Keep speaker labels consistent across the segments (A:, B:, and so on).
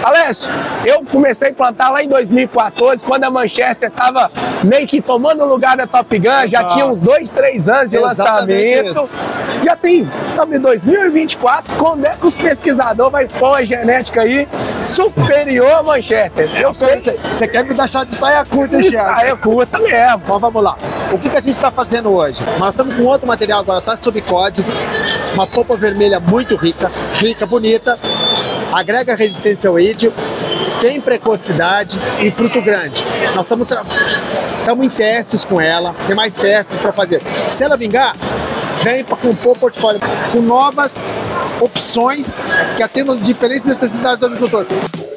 A: Alessio, eu comecei a plantar lá em 2014, quando a Manchester estava meio que tomando o lugar da Top Gun, já tinha uns 2, 3 anos de lançamento. Isso. Já tem, estamos em 2024, quando é que os pesquisadores vão pôr a genética aí superior à Manchester? Eu sei.
B: Você quer me deixar de saia curta, Thiago?
A: Saia curta mesmo.
B: Então vamos lá. O que a gente está fazendo hoje? Nós estamos com outro material agora, está sob código, uma polpa vermelha muito rica, bonita, agrega resistência ao ídio, tem precocidade e fruto grande. Nós estamos em testes com ela, tem mais testes para fazer. Se ela vingar, vem para compor o portfólio com novas opções que atendam diferentes necessidades do agricultor.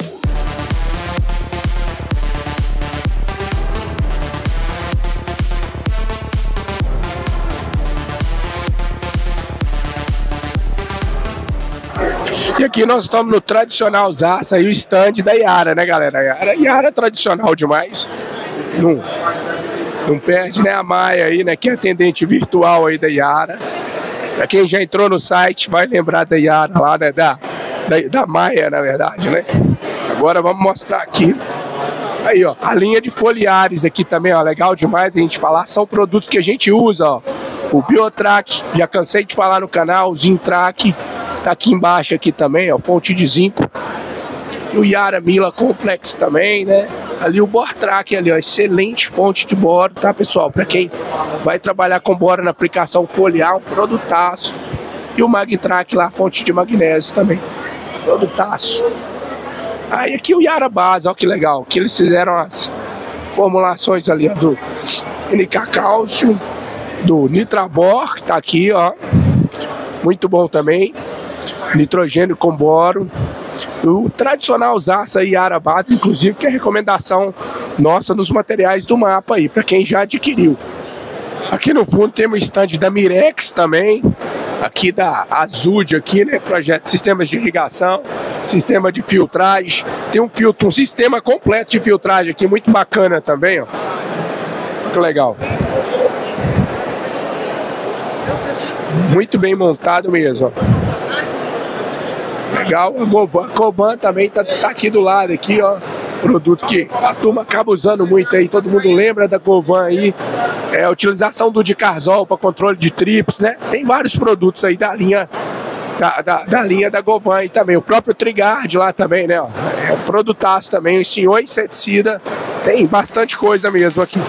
A: E aqui nós estamos no tradicional Zasa e o stand da Yara, né, galera? Yara é tradicional demais. Não perde, né, a Maia aí, né, que é atendente virtual aí da Yara. Pra quem já entrou no site vai lembrar da Yara lá, né, da Maia, na verdade, né? Agora vamos mostrar aqui. Aí, ó, a linha de foliares aqui também, ó, legal demais a gente falar. São produtos que a gente usa, ó. O Biotrack, já cansei de falar no canal, o Zintrack. Tá aqui embaixo aqui também, ó, fonte de zinco. O Yara Mila Complex também, né? Ali o Bortrack ali, ó, excelente fonte de boro, tá, pessoal? Para quem vai trabalhar com boro na aplicação foliar, um produtaço. E o Magtrack lá, fonte de magnésio também, produtaço. Aí aqui o Yara Base, ó, que legal, que eles fizeram as formulações ali, ó, do NK Cálcio, do Nitrabor, tá aqui, ó, muito bom também. Nitrogênio com boro, o tradicional Zasa e Yara Base, inclusive, que é a recomendação nossa nos materiais do mapa aí, para quem já adquiriu. Aqui no fundo tem um stand da Mirex também, aqui da Azud, aqui, né, projeto de sistemas de irrigação, sistema de filtragem, tem um sistema completo de filtragem aqui, muito bacana também, ó, muito legal. Muito bem montado mesmo, ó. Legal, a Covan também tá aqui do lado, aqui, ó. Produto que a turma acaba usando muito aí, todo mundo lembra da Covan aí. É a utilização do Dicarzol para controle de trips, né? Tem vários produtos aí da linha da Covan aí também. O próprio Trigard lá também, né? Ó. É um produtaço também, o senhor inseticida. Tem bastante coisa mesmo aqui.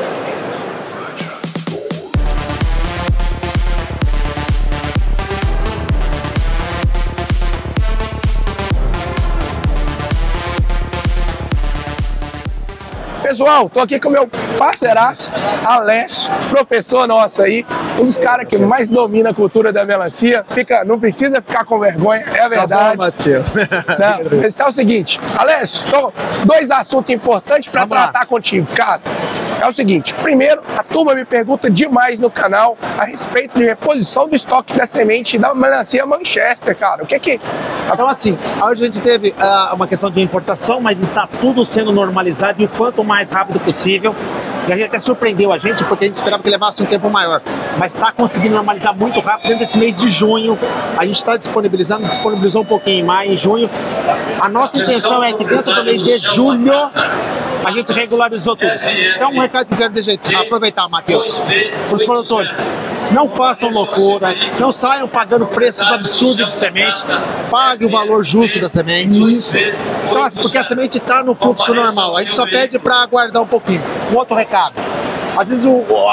A: Pessoal, tô aqui com meu parceiraço, Alessio, professor nosso aí, um dos caras que mais domina a cultura da melancia. Não precisa ficar com vergonha, é a verdade.
B: Tá bom, Matheus.
A: Não, esse é o seguinte, Alessio, dois assuntos importantes para tratar contigo, cara. É o seguinte, primeiro, a turma me pergunta demais no canal a respeito de reposição do estoque da semente da melancia Manchester, cara. O que é que...
B: Então, assim, hoje a gente teve uma questão de importação, mas está tudo sendo normalizado e o quanto mais rápido possível. E a gente até surpreendeu a gente, porque a gente esperava que levasse um tempo maior. Mas está conseguindo normalizar muito rápido. Dentro desse mês de junho, a gente está disponibilizou um pouquinho em maio, em junho. A nossa intenção é que dentro do mês de julho, a gente regularizou tudo. Então, um recado que eu quero aproveitar, Matheus, para os produtores. Não façam loucura, não saiam pagando preços absurdos de semente, pague o valor justo da semente. Isso. Então, assim, porque a semente está no fluxo normal, a gente só pede para aguardar um pouquinho. Um outro recado. Às vezes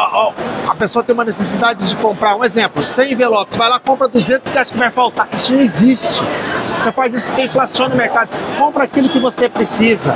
B: a pessoa tem uma necessidade de comprar, um exemplo, 100 envelopes, vai lá, compra 200 porque acha que vai faltar. Isso não existe. Você faz isso, você inflaciona o mercado. Compra aquilo que você precisa.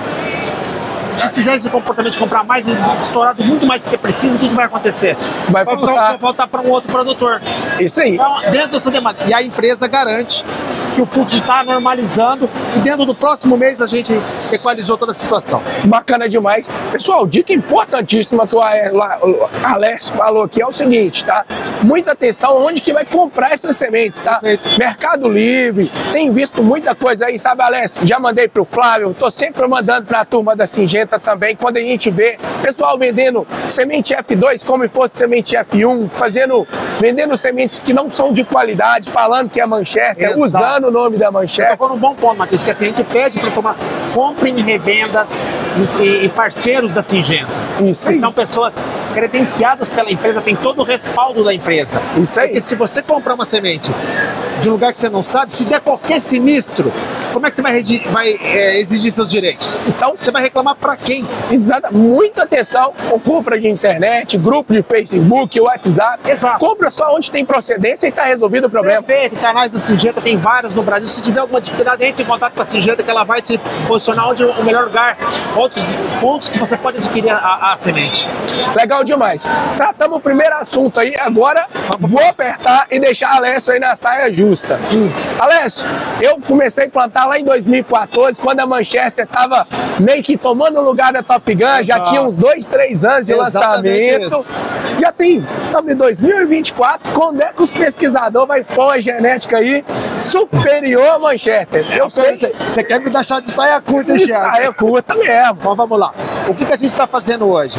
B: Se fizer esse comportamento de comprar mais, estourado muito mais que você precisa, o que vai acontecer? Vai faltar para um outro produtor.
A: Isso aí.
B: Então, dentro dessa demanda. E a empresa garante que o fluxo está normalizando e dentro do próximo mês a gente equalizou toda a situação.
A: Bacana demais. Pessoal, dica importantíssima que o Alessio falou aqui é o seguinte, tá? Muita atenção onde que vai comprar essas sementes, tá? Perfeito. Mercado Livre, tem visto muita coisa aí, sabe, Alessio? Já mandei pro Flávio, tô sempre mandando pra turma da Singenta também, quando a gente vê pessoal vendendo semente F2 como se fosse semente F1, vendendo sementes que não são de qualidade, falando que é Manchester, usando falando o nome da
B: Você
A: Manchester.
B: tá falando um bom ponto, Matheus, que assim, a gente pede para tomar, comprem revendas e parceiros da Syngenta.
A: Isso
B: Que
A: aí.
B: são pessoas credenciadas pela empresa, tem todo o respaldo da empresa.
A: Isso aí.
B: Porque se você comprar uma semente de um lugar que você não sabe, se der qualquer sinistro, como é que você vai exigir seus direitos?
A: Então,
B: Você vai reclamar para quem?
A: exato, muita atenção com compra de internet, grupo de Facebook, WhatsApp.
B: Exato.
A: Compra só onde tem procedência e tá resolvido o problema.
B: Perfeito, canais da Syngenta tem vários no Brasil. Se tiver alguma dificuldade, entre em contato com a Syngenta que ela vai te posicionar onde o melhor lugar, outros pontos que você pode adquirir a semente.
A: Legal demais. Tratamos o primeiro assunto aí, agora vou apertar e deixar a Alessio aí na saia justa. Alessio, eu comecei a plantar lá em 2014, quando a Manchester estava meio que tomando o lugar da Top Gun, já tinha uns 2, 3 anos de
B: Exatamente
A: lançamento.
B: isso.
A: Já tem, estamos em 2024, quando é que os pesquisadores vão pôr a genética aí superior à Manchester? Eu sei.
B: Você quer me deixar de saia curta,
A: Isso aí é curta mesmo.
B: Então vamos lá. O que a gente está fazendo hoje?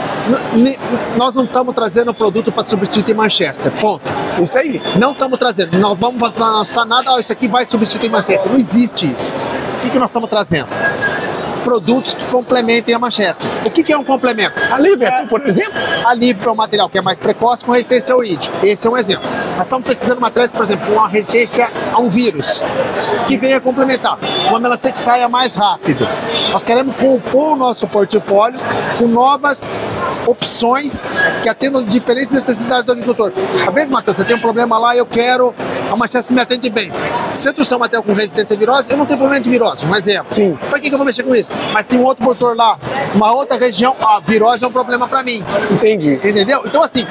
B: Nós não estamos trazendo o produto para substituir Manchester, ponto.
A: Isso aí.
B: Não estamos trazendo. Nós vamos lançar nada, isso aqui vai substituir Manchester. Não existe isso. O que nós estamos trazendo? Produtos que complementem a Manchester. O que é um complemento?
A: A Liverpool, por exemplo?
B: A Liverpool é um material que é mais precoce com resistência ao weed. Esse é um exemplo. Nós estamos pesquisando materiais, por exemplo, com uma resistência a um vírus, que venha complementar. Uma melancia que saia mais rápido. Nós queremos compor o nosso portfólio com novas opções que atendam diferentes necessidades do agricultor. Às vezes, Matheus, você tem um problema lá, eu quero, a Manchester me atende bem. Se você trouxer um material com resistência à virose, eu não tenho problema de virose, um exemplo.
A: Sim.
B: Para que eu vou mexer com isso? Mas tem um outro produtor lá, uma outra região, a virose é um problema para mim.
A: Entendi.
B: Entendeu? Então, assim,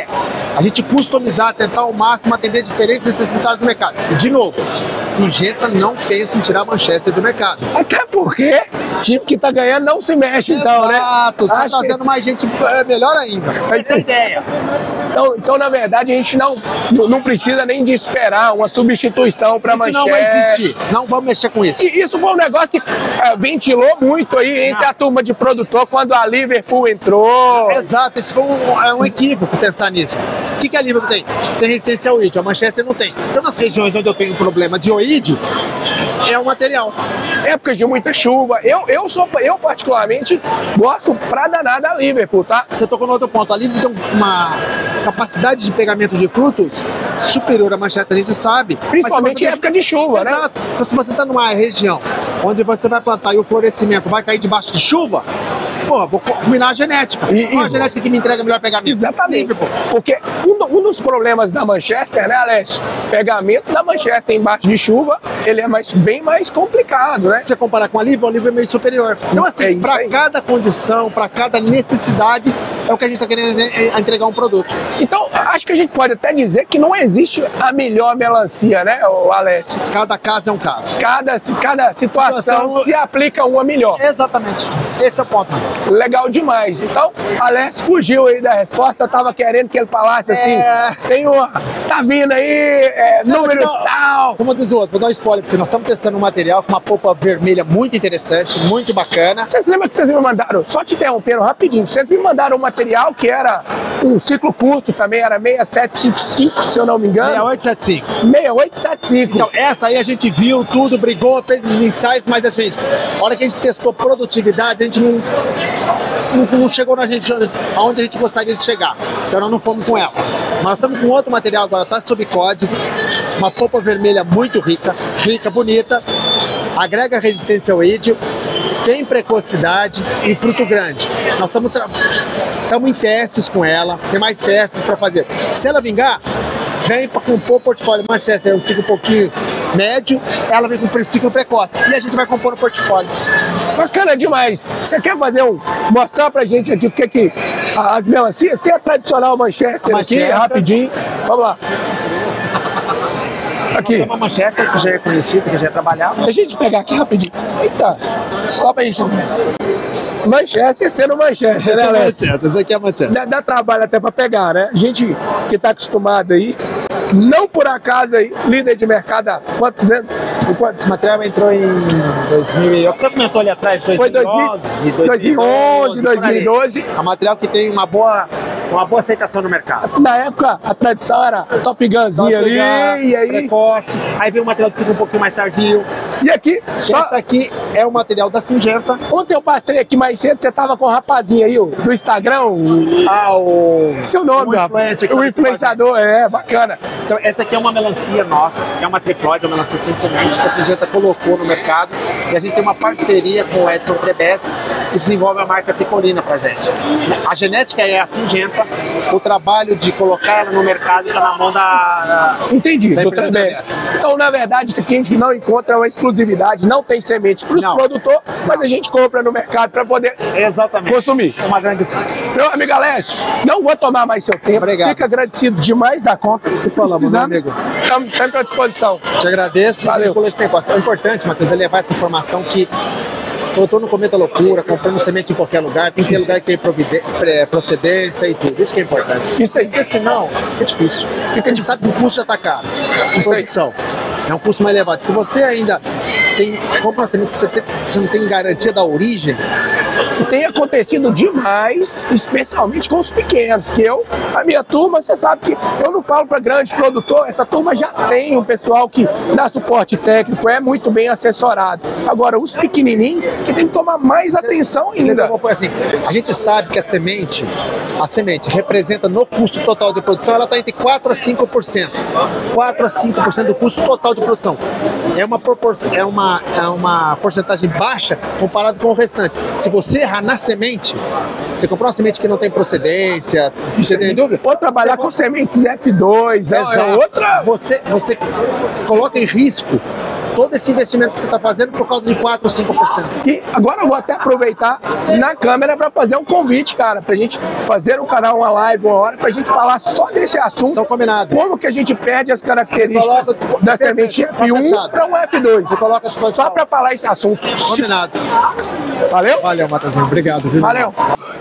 B: a gente customizar, tentar ao máximo atender diferentes necessidades do mercado. E, de novo, Syngenta não pensa em tirar a Manchester do mercado.
A: Até porque time que tá ganhando não se mexe, então, né?
B: Exato, só
A: Acho
B: trazendo mais gente, melhor ainda. Essa é a ideia.
A: Então, na verdade, a gente não precisa nem de esperar uma substituição para a
B: Isso
A: Manchester.
B: não vai existir. Não vamos mexer com isso.
A: E isso foi um negócio que ventilou muito aí entre a turma de produtor quando a Liverpool entrou.
B: Exato, esse foi um equívoco pensar nisso. O que a Liverpool tem? Tem resistência ao oídio, a Manchester não tem. Então, nas regiões onde eu tenho problema de oídio, é o material.
A: Épocas de muita chuva. Eu particularmente gosto pra danar da Liverpool, tá?
B: Você tocou no outro ponto. A Liverpool tem uma capacidade de pegamento de frutos superior à Manchester, a gente sabe.
A: Principalmente em época de chuva, né?
B: Exato. Então, se você está numa região onde você vai plantar e o florescimento vai cair debaixo de chuva, pô, vou combinar a genética. Qual a genética que me entrega melhor pegamento?
A: Exatamente.
B: Liverpool.
A: Porque um dos problemas da Manchester, né, Alessio? Pegamento da Manchester embaixo de chuva, ele é bem mais complicado, né?
B: Se você comparar com a Liverpool é meio superior. Então, assim, para cada condição, para cada necessidade, é o que a gente está querendo entregar um produto.
A: Então, acho que a gente pode até dizer que não existe a melhor melancia, né, Alessio?
B: Cada caso é um caso.
A: Cada situação se aplica uma melhor.
B: Exatamente. Esse é o ponto, mano.
A: Legal demais. Então, Alessio fugiu aí da resposta. Eu tava querendo que ele falasse assim: tem uma, tá vindo aí, número tal.
B: Como diz o outro, vou dar um spoiler pra você. Nós estamos testando um material com uma polpa vermelha muito interessante, muito bacana.
A: Vocês lembram que vocês me mandaram, só te interrompendo rapidinho, vocês me mandaram um material que era um ciclo curto também, era 6755, se eu não me engano.
B: 6875.
A: 6875.
B: Então, essa aí a gente viu tudo, brigou, fez os ensaios, mas assim, a hora que a gente testou produtividade, a gente não chegou na gente aonde a gente gostaria de chegar. Então nós não fomos com ela. Nós estamos com outro material agora, tá sob COD, uma polpa vermelha muito rica, bonita, agrega resistência ao ídio, tem precocidade e fruto grande. Nós estamos em testes com ela, tem mais testes para fazer. Se ela vingar, vem para compor o portfólio Manchester, um ciclo um pouquinho médio, ela vem com um ciclo precoce e a gente vai compor no portfólio.
A: Bacana demais. Você quer mostrar pra gente aqui o que as melancias? Tem a tradicional Manchester aqui, rapidinho. Vamos lá. Aqui.
B: Tem uma Manchester que já é conhecida, que já é trabalhada.
A: A gente pegar aqui rapidinho. Eita, só pra gente... Manchester sendo Manchester, né, Alessio?
B: Esse aqui é Manchester.
A: Dá trabalho até pra pegar, né? A gente que tá acostumado aí, não por acaso aí, líder de mercado há quantos anos?
B: Esse material entrou em 2000. Você comentou ali atrás, 2011,
A: 2011, 2012.
B: É um material que tem uma boa uma boa aceitação no mercado.
A: Na época, a tradição era Top Gunzinha ali, e aí...
B: precoce, aí veio o material de ciclo um pouquinho mais tardio.
A: E aqui, só...
B: Essa aqui é o material da Syngenta.
A: Ontem eu passei aqui mais cedo, você tava com o rapazinho aí, do Instagram, esqueci o nome, o influenciador, bacana.
B: Então, essa aqui é uma melancia nossa, é uma triploide, uma melancia sem semente, que a Syngenta colocou no mercado, e a gente tem uma parceria com o Edson Trebeschi, que desenvolve a marca Picolina pra gente. A genética é a Syngenta, o trabalho de colocar ela no mercado está na mão da...
A: Entendi,
B: da
A: do Trebeschi. Então, na verdade, isso aqui a gente não encontra uma exclusividade, não tem semente para os produtores, mas a gente compra no mercado para poder consumir.
B: É uma grande força.
A: Meu amigo Alessio, não vou tomar mais seu tempo.
B: Obrigado.
A: Fico agradecido demais da conta.
B: Se falamos, meu amigo.
A: Estamos sempre à disposição.
B: Te agradeço.
A: Valeu.
B: Esse tempo. É importante, Matheus, é levar essa informação que produtor não cometa loucura, comprando semente em qualquer lugar, tem que ter lugar que tem procedência e tudo. Isso que é importante.
A: Isso aí.
B: Porque senão é difícil. Porque a gente sabe que o custo já está caro. De produção. É um custo mais elevado. Se você ainda compra uma semente que você não tem garantia da origem.
A: E tem acontecido demais, especialmente com os pequenos, que a minha turma, você sabe que eu não falo para grandes produtores, essa turma já tem um pessoal que dá suporte técnico, é muito bem assessorado. Agora, os pequenininhos, que tem que tomar mais atenção ainda.
B: Assim, a gente sabe que a semente representa no custo total de produção, ela está entre 4% a 5%. 4% a 5% do custo total de produção. É uma porcentagem baixa comparado com o restante. Se você errar na semente, você comprou uma semente que não tem procedência, você tem dúvida?
A: Ou trabalhar com sementes F2, é outra...
B: Você coloca em risco todo esse investimento que você está fazendo por causa de 4 ou 5%.
A: E agora eu vou até aproveitar na câmera para fazer um convite, cara, pra gente fazer no canal uma live uma hora, pra gente falar só desse assunto.
B: Então, combinado.
A: Como que a gente perde as características da semente F1 para um F2. Só para falar esse assunto.
B: Combinado.
A: Valeu?
B: Valeu, Matheusinho. Obrigado. Viu?
A: Valeu.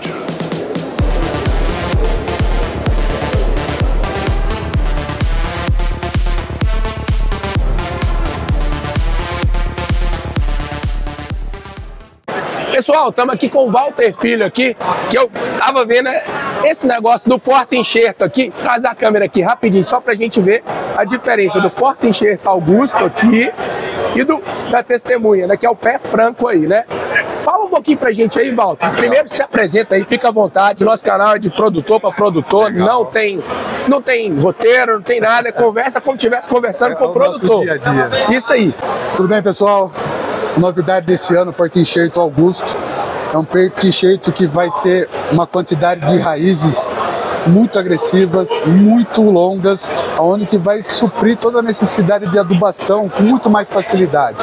A: Pessoal, estamos aqui com o Walter Filho aqui, que eu tava vendo esse negócio do porta-enxerto aqui. Traz a câmera aqui rapidinho, só pra gente ver a diferença do porta-enxerto Augusto aqui e da testemunha, né, que é o pé franco aí, né? Fala um pouquinho pra gente aí, Walter. Primeiro se apresenta aí, fica à vontade. Nosso canal é de produtor para produtor, não tem roteiro, não tem nada, conversa como se estivesse conversando com o produtor.
C: Dia a dia.
A: Isso aí.
C: Tudo bem, pessoal? Novidade desse ano, porta-enxerto Augusto. É um porta-enxerto que vai ter uma quantidade de raízes muito agressivas, muito longas, onde que vai suprir toda a necessidade de adubação com muito mais facilidade.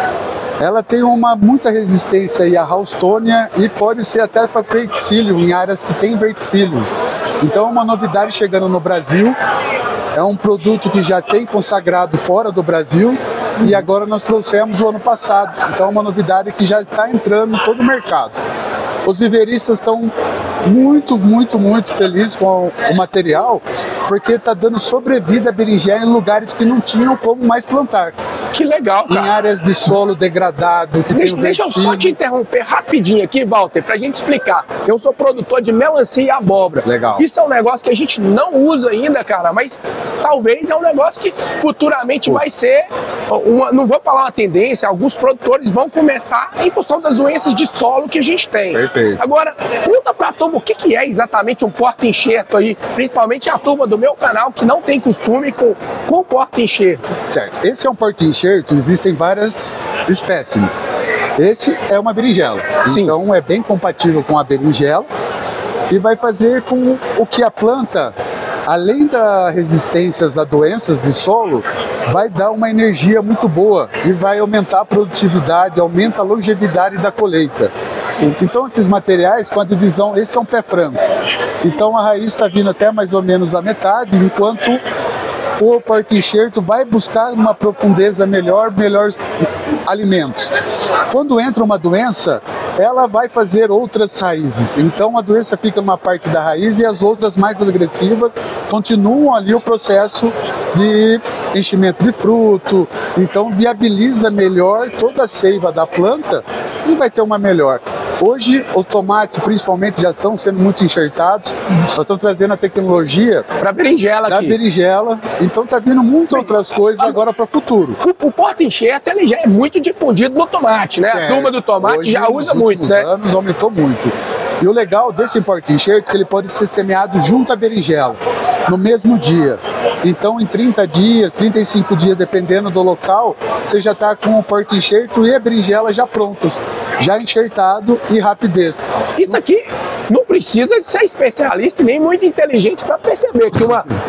C: Ela tem muita resistência aí à Houstônia e pode ser até para verticílio, em áreas que tem verticílio. Então é uma novidade chegando no Brasil. É um produto que já tem consagrado fora do Brasil e agora nós trouxemos o ano passado. Então é uma novidade que já está entrando em todo o mercado. Os viveristas estão muito felizes com o material, porque está dando sobrevida à berinjela em lugares que não tinham como mais plantar.
A: Que legal, cara.
C: Em áreas de solo degradado, que tem
A: Deixa eu só te interromper rapidinho aqui, Walter, pra gente explicar. Eu sou produtor de melancia e abóbora.
C: Legal.
A: Isso é um negócio que a gente não usa ainda, cara, mas talvez é um negócio que futuramente vai ser, não vou falar uma tendência, alguns produtores vão começar em função das doenças de solo que a gente tem.
C: Perfeito.
A: Agora, conta pra turma o que é exatamente um porta-enxerto aí, principalmente a turma do meu canal que não tem costume com porta-enxerto.
C: Certo. Esse é um porta-enxerto, existem várias espécies. Esse é uma berinjela.
A: Sim.
C: Então é bem compatível com a berinjela e vai fazer com o que a planta, além das resistências a doenças de solo, vai dar uma energia muito boa e vai aumentar a produtividade, aumenta a longevidade da colheita. Então esses materiais, com a divisão, esse é um pé franco. Então a raiz está vindo até mais ou menos a metade, enquanto o porta-enxerto vai buscar uma profundeza melhores alimentos. Quando entra uma doença, ela vai fazer outras raízes. Então a doença fica numa parte da raiz e as outras mais agressivas continuam ali o processo de enchimento de fruto. Então viabiliza melhor toda a seiva da planta e vai ter uma melhor. Hoje, os tomates, principalmente, já estão sendo muito enxertados. Nós estamos trazendo a tecnologia
A: para berinjela
C: da
A: aqui.
C: berinjela. Então tá vindo muitas outras coisas agora para o futuro.
A: O porta-enxerto ele já é muito difundido no tomate, né?
C: Certo.
A: A turma do tomate
C: Hoje,
A: já usa
C: nos
A: muito, né?
C: anos aumentou muito. E o legal desse porta-enxerto é que ele pode ser semeado junto à berinjela, no mesmo dia. Então, em 30 dias, 35 dias, dependendo do local, você já está com o porta-enxerto e a berinjela já prontos, já enxertado e rapidez.
A: Isso aqui não precisa de ser especialista e nem muito inteligente para perceber que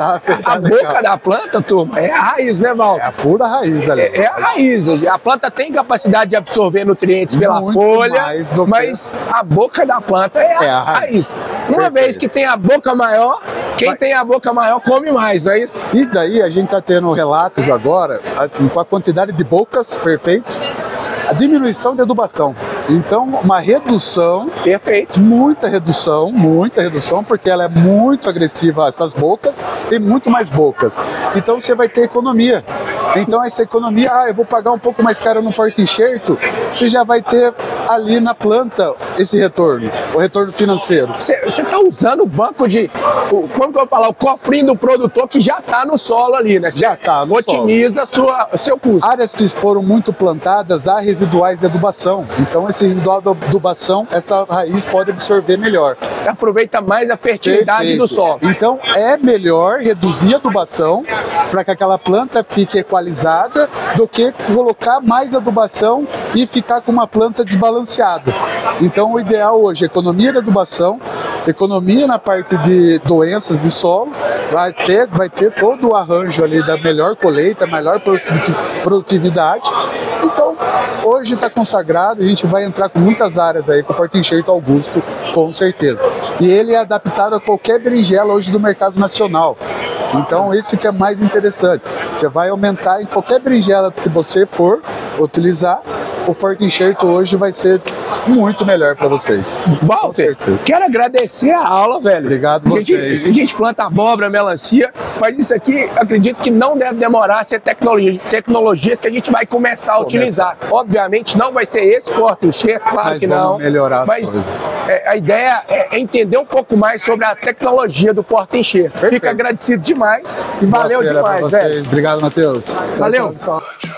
A: a boca da planta, turma, é a raiz, né, Val?
C: É a pura raiz ali.
A: É a raiz. A planta tem capacidade de absorver nutrientes pela
C: muito
A: folha,
C: mais
A: mas a boca da planta é a raiz. Uma vez que tem a boca maior, quem tem a boca maior come mais, não é isso?
C: E daí a gente está tendo relatos agora, assim, com a quantidade de bocas, perfeito, a diminuição de adubação. Então, uma redução,
A: perfeito,
C: muita redução, porque ela é muito agressiva, essas bocas, tem muito mais bocas. Então, você vai ter economia. Então, essa economia, eu vou pagar um pouco mais caro no porta-enxerto, você já vai ter ali na planta esse retorno, o retorno financeiro.
A: Você está usando o banco de, como que eu vou falar, o cofrinho do produtor que já está no solo ali, né?
C: Já está no
A: otimiza o seu custo.
C: Áreas que foram muito plantadas, há residuais de adubação. Então, esse residual de adubação, essa raiz pode absorver melhor.
A: Aproveita mais a fertilidade do solo.
C: Então, é melhor reduzir a adubação para que aquela planta fique equalizada do que colocar mais adubação e ficar com uma planta desbalanceada. Então, o ideal hoje é economia de adubação, economia na parte de doenças de solo, vai ter todo o arranjo ali da melhor colheita, melhor produtividade. Então, hoje está consagrado, a gente vai entrar com muitas áreas aí com o porta-enxerto Augusto, com certeza. E ele é adaptado a qualquer berinjela hoje do mercado nacional. Então, isso que é mais interessante. Você vai aumentar em qualquer berinjela que você for utilizar, o porta-enxerto hoje vai ser muito melhor para vocês.
A: Walter, quero agradecer a aula, velho.
C: Obrigado a vocês.
A: A gente planta abóbora, melancia, mas isso aqui, acredito que não deve demorar a ser tecnologias que a gente vai começar a utilizar. Obviamente, não vai ser esse porta-enxerto, claro que não.
C: Melhorar
A: mas a ideia é entender um pouco mais sobre a tecnologia do porta-enxerto. Fico agradecido demais e valeu demais, velho.
C: Obrigado, Matheus.
A: Valeu.
C: Tchau, tchau.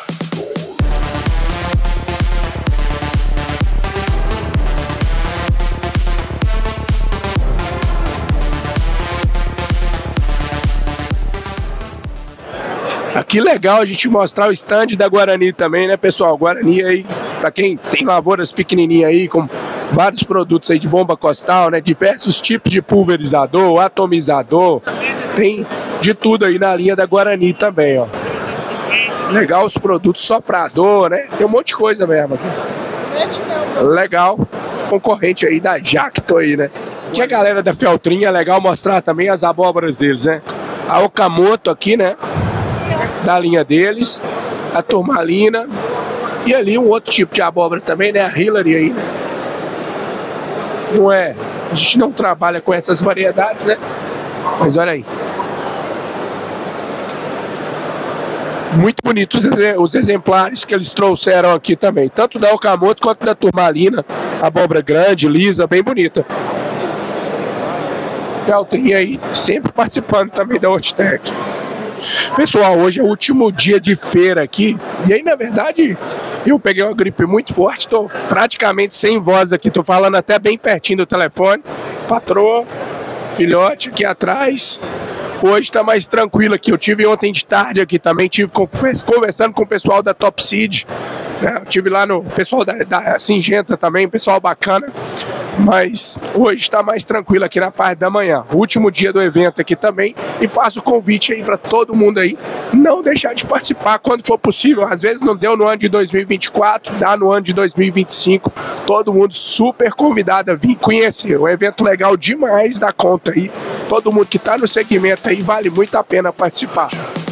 A: Que legal a gente mostrar o stand da Guarani também, né, pessoal? Guarani aí, para quem tem lavouras pequenininhas aí, com vários produtos aí de bomba costal, né? Diversos tipos de pulverizador, atomizador, tem de tudo aí na linha da Guarani também, ó. Legal os produtos soprador, né? Tem um monte de coisa mesmo aqui. Legal, concorrente aí da Jacto aí, né? Que a galera da Feltrinha é legal mostrar também as abóboras deles, né? A Okamoto aqui, né? Da linha deles, a turmalina e ali um outro tipo de abóbora também, né? A Hillary aí, né? Não é? A gente não trabalha com essas variedades, né? Mas olha aí. Muito bonitos os exemplares que eles trouxeram aqui também, tanto da Okamoto quanto da turmalina, abóbora grande, lisa, bem bonita. Feltrinha aí, sempre participando também da Hortitec. Pessoal, hoje é o último dia de feira aqui, e aí na verdade eu peguei uma gripe muito forte, estou praticamente sem voz aqui, estou falando até bem pertinho do telefone. Patroa, filhote aqui atrás. Hoje está mais tranquilo aqui, eu tive ontem de tarde aqui também, tive conversando com o pessoal da Top Seed, né? Eu tive lá no pessoal da Singenta também, pessoal bacana, mas hoje está mais tranquilo aqui na parte da manhã, último dia do evento aqui também, e faço o convite aí para todo mundo aí, não deixar de participar quando for possível. Às vezes não deu no ano de 2024, dá no ano de 2025, todo mundo super convidado a vir conhecer, um evento legal demais da conta aí, todo mundo que está no segmento aí, vale muito a pena participar.